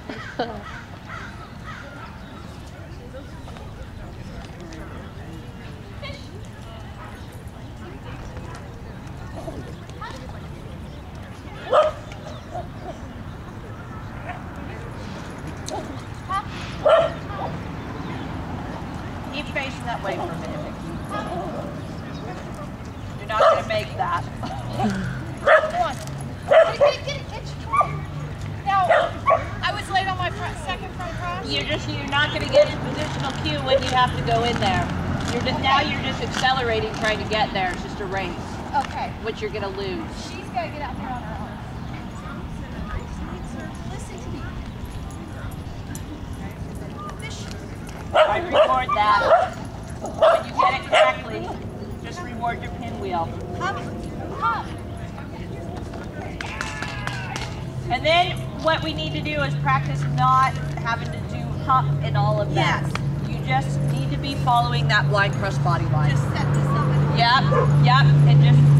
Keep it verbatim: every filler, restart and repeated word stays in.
Keep facing that way for a minute, Vicky. You're not going to make that. Come on. Get it, get it, get it, get it. Now, I was late on my front, second front cross. You're just, you're not going to get in positional cue when you have to go in there. You're just, now you're just accelerating trying to get there. It's just a race. Okay. Which you're going to lose. She's got to get out there on her own. Listen to me. Fish. I reward that. When you get it correctly, just reward your pinwheel. Hop, hop. And then what we need to do is practice not having to do hop and all of that. Yes. You just need to be following that blind cross body line. Just set this up. And Yep, yep, and just